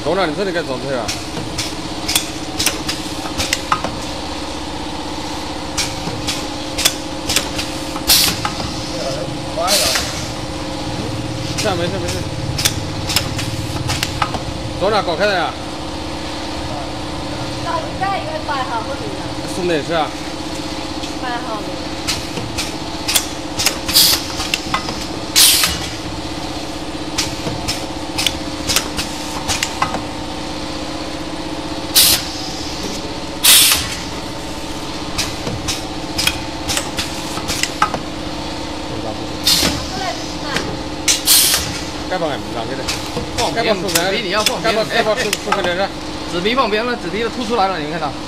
动了，你这里该撞腿了。 歪了。 这样没事没事。撞了，搞开了呀。 那应该摆好不对呀？ 是没事啊。 摆好了。 该放让给他， 放边，纸皮你要放边， 该放手开点是。 纸皮放边了，纸皮都凸出来了，你们看到？